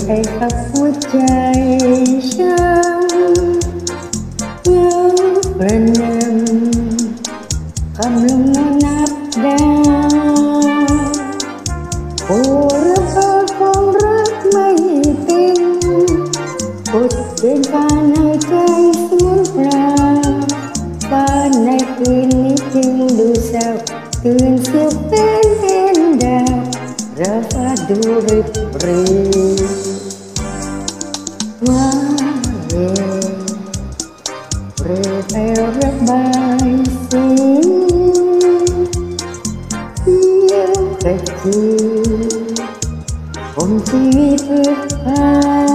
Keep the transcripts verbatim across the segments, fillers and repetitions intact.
ไปกับหัวใจฉันยังประนำคำลงนับดาวโอ้ระเบิดของรักไม่เป็นกดเดินผ่านในใจสูญเปล่าฟ้าในคืนนี้จึงดูเศร้าตื่นเสียเป็นเห็นดาวระฟ้าดูริบหรี่ว่าเย่เรื่อยไประบายสีเที่ยวกระจีผมชีวิตเพื่อใคร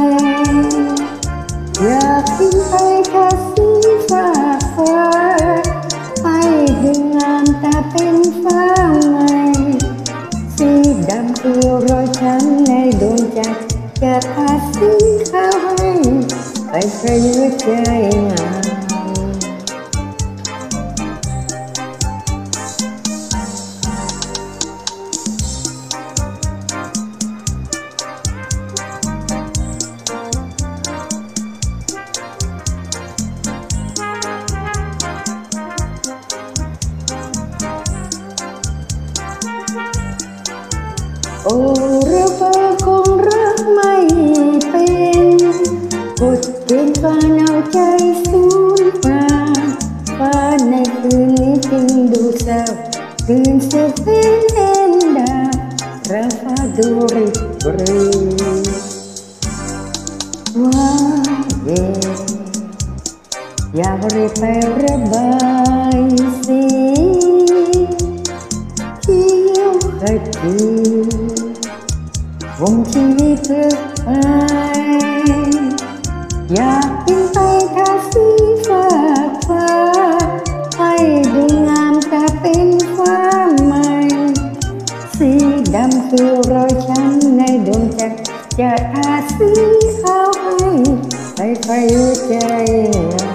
อยากกินไปแค่สีฟ้าฟ้าให้ดึงงามตาเป็นฟ้าใหม่สีดำคือรอยช้ำในดวงใจจะทาสีขาวให้ไปประยุกต์ใจงามโอ้ระเบิดของรักไม่เป็นกดเกณฑ์ฟ้าเอาใจสูญเปล่าฟ้าในคืนนี้จึงดูเศร้าตื่นเสียเป็นเห็นดาวระฟ้าดูริบหรี่ว่าเย่อยากรีบไประบายสีเที่ยวกระจีวงชีวิตเพื่อใครอยากกินไปทาสีฟ้าฟ้าให้ดูงามแต่เป็นฟ้าใหม่สีดำคือรอยช้ำในดวงใจจะทาสีขาวให้ไปไปใจ